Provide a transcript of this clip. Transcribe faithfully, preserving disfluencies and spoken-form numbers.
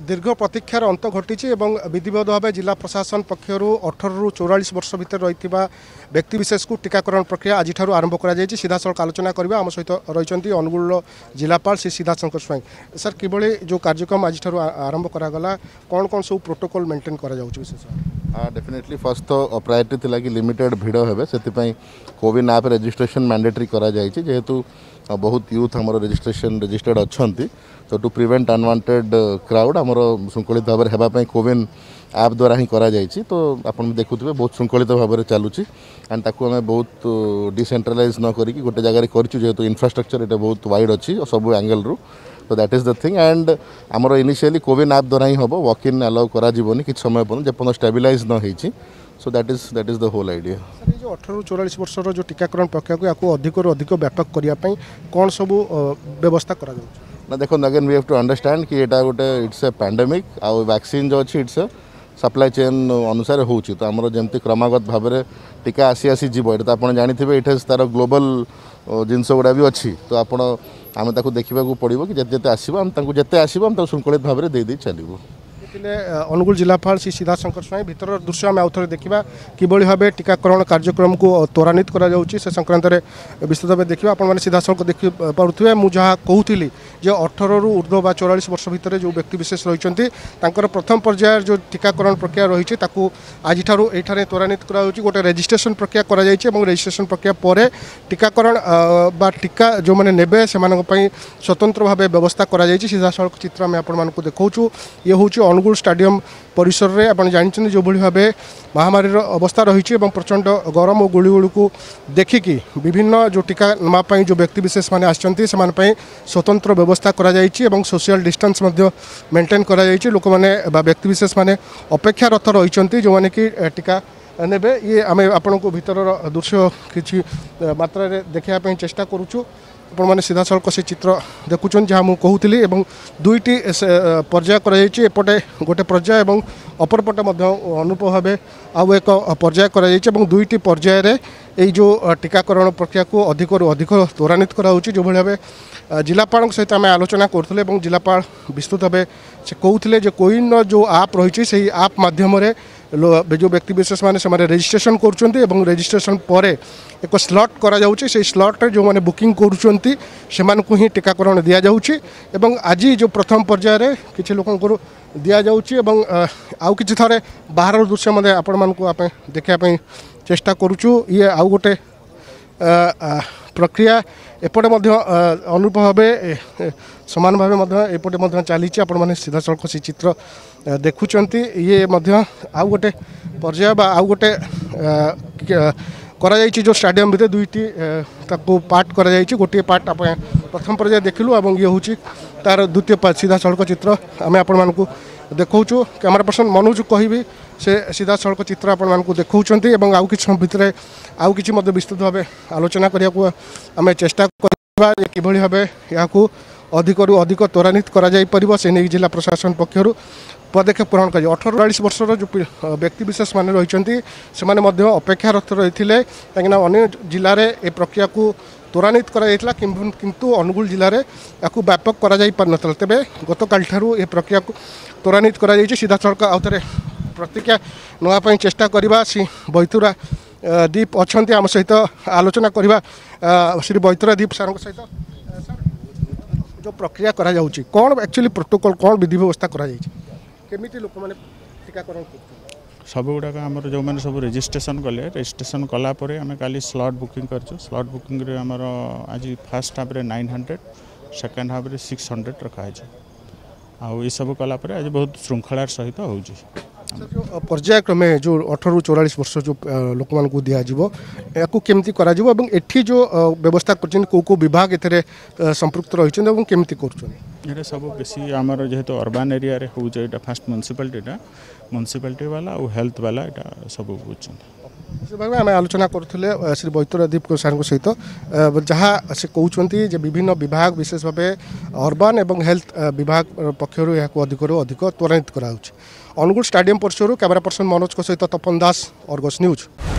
दीर्घ प्रतीक्षार अंत घटी विधिवत भाव जिला प्रशासन पक्षर अठर रु चौरालीस वर्ष भितर रही व्यक्तिशेष को टीकाकरण प्रक्रिया आज आरंभ कर सीधा सड़क आलोचना करवा आम सहित रही अनुगुल जिलापाल श्री सिद्धाशंकर स्वाई सर किभली जो कार्यक्रम आज आरंभ करागला कौन कौन सब प्रोटोकॉल मेंटेन करा विशेष डेफिनेटली फर्स्ट तो प्रायोरिटी थिला कि लिमिटेड भिड़ हेबे से कोविन ऐप रजिस्ट्रेशन मैंडेटरी करा जायछि जेहेतु बहुत यूथ आम रजिस्ट्रेशन रजिस्टर्ड अच्छा तो टू प्रिवेंट अनवांटेड क्राउड आमर श्रृंखलित भाव में होगापी कोविन ऐप द्वारा ही करा जायछि तो आप देखुए बहुत श्रृंखलित भाव में चलुची एंड ताकू आम बहुत डिसेंट्रलाइज न करी गोटे जगह करूँ जेहेतु इंफ्रास्ट्रक्चर ये बहुत वाइड अच्छी सब एंगल रू तो that is the thing and आमर इनिशियली कोविन ऐप द्वारा ही हम वॉक इन अलाउ करा जीवनी कि समय पर्यंत जेपर्यंत स्टेबिलाइज न होइछि so that is that is the whole idea sir जो अठर रु चौरालीस वर्ष जो टीकाकरण प्रक्रिया को अधिक अधिक व्यापक करने कौन सब व्यवस्था करा ना देखो again we have to understand कि एटा गोटे इट्स ए पैंडेमिक आउ वैक्सीन जो अच्छी इट्स सप्लाई चेन अनुसार होउछि तो आमर जेमती क्रमागत भाव में टीका आसी आसी जीव ये तो आप जानी ये तार ग्लोबल जिनस गुड़ा भी अच्छी तो आपण आम देखा पड़ो कि जिते आसो जिते आसो आम श्रृंखलित भाव में दे चलू अनुगुल जिलापाल श्री सिद्धाशंकर स्वाई भीतर दृश्य आम आउ थे देखा किभली भाव टीकाकरण कार्यक्रम को त्वरान्वित करा से संक्रांत में विस्तृत भाव देखा आप सीधासख देख पारे मुझे कहूली जो अठर रु ऊर्ध्व बा चौरालीस वर्ष भितर जो व्यक्तिशेष रही प्रथम पर्यायर जो टीकाकरण प्रक्रिया रही आज ये त्वरान्वित करा गोटे रेजिस्ट्रेशन प्रक्रिया करा रजिस्ट्रेशन प्रक्रिया पर टीकाकरण बा टीका जो मैंने नेबे से स्वतंत्र भाव व्यवस्था करा सीधा सड़क चित्र आम आपको देखा ये हूँ अनुगुल स्टाडियम परिसर में आप जानते जो भाई भाव महामारी अवस्था रही प्रचंड गरम और गुड़गुड़ को देखिकी विभिन्न जो टीका नापी जो व्यक्तिशेष मैंने आसछन्ति स्वतंत्र व्यवस्था करा सोशल डिस्टेंस मेंटेन करा लोक मैंने व्यक्तिशेष मैंने अपेक्षारत रही जो मैंने कि टीका नेबे ये आम आपण को भीतर दृश्य किसी मात्रा देखापी चेष्टा करुचु आपण मैंने सीधा सड़क से चित्र देखुन जहाँ मुझे कहूली दुईटी पर्याय करपटे गोटे पर्याय और अपर पटे अनुप भाव आउ एक पर्याय कर दुईटी पर्यायर यही जो टीकाकरण प्रक्रिया को अधिक अधिक त्वरान्वित करा जो भाव जिलापाल सहित आम आलोचना करूँ जिलापाल विस्तृत भाव से कहते जो कोविन जो आप रही से आप माध्यम जो व्यक्तिशेष मैंने रजिस्ट्रेशन कर रजिस्ट्रेशन पर एक स्लॉट करा से स्लॉट जो मैंने बुकिंग कर ही टीकाकरण दि जाऊँगी आज जो प्रथम पर्यायर किसी लोक दि जाऊँगी आउ कि थे बाहर दृश्य मध्य आपण मानक देखापी चेष्टा करुचु ये आउ गोटे प्रक्रिया एपटे अनुरूप भाव सामान भाव एपटे चली आपण मैंने सीधा सड़क से चित्र देखुंट ये आउ गोटे पर्याय आउ गोटे करा जो स्टाडियम भितर दुईटी पार्ट करा गोटे पार्ट आप प्रथम पर्याय देखिलु और ये हूँ तार द्वितीय सीधा सड़क चित्र आम आपण मानक देखा कैमरा पर्सन मनोज कहि से सीधा सड़क चित्र आपण मानक देखा आउ कि भितर आउ कि विस्तृत भाव आलोचना करने आम चेष्टा करवा किभली भाव या अधिक अधिक त्वरान्वित करा से नहीं जिला प्रशासन पक्षर पदक्षेप ग्रहण कर अठर चालीस वर्षर जो व्यक्तिशेष मैंने रही से अपेक्षारत रही कहीं अन्य जिले में ये प्रक्रिया को त्वरान्वित करा किंतु अनुगुल जिले में या व्यापक करा पार तेज गत काल ये प्रक्रिया को त्वरान्वित करा सीधा सड़क आउ थे प्रतिक्रिया नापी चेष्टा करवा श्री बैतुरा दीप अच्छा आम सहित आलोचना करवा श्री बैतुरा दीप सार सहित जो प्रक्रिया करा जाउची कौन एक्चुअली प्रोटोकॉल कौन विधि व्यवस्था करा जाइछि केमिति लोक माने टीकाकरण सब गुड़ाक आम जो मैंने सब रजिस्ट्रेशन कले रजिस्ट्रेशन कलापर आम काली स्लॉट बुकिंग कर स्लॉट बुकिंग रे आमर आज फास्ट हाफ रे नाइन हंड्रेड सेकेंड हाफ रे सिक्स हंड्रेड रखाई आउ ये सब कलापर आज बहुत श्रृंखलार सहित हो जो पर्याय क्रमे जो अठर रु चौरालीस वर्ष जो लोक मान को दिज्व या केमती करा एठी जो व्यवस्था कर विभाग ए संपृक्त रही केमती कर सब बेसी आमर जेहेतु अर्बान एरिया रे हो जाए फास्ट म्युनिसिपालिटीटा म्युनिसिपालिटी वाला और हेल्थ वाला यहाँ सब बुझे भाव आम आलोचना करुले श्री बैतुरा दीप सार सहित जहाँ से कहते विभिन्न विभाग विशेष भाव अर्बान एवं हेल्थ विभाग पक्षर या अधिक अधिक त्वरान्वित कराऊँ अनुगुल स्टाडियम परिसर कैमरा पर्सन मनोज सहित तपन दास अर्गस न्यूज।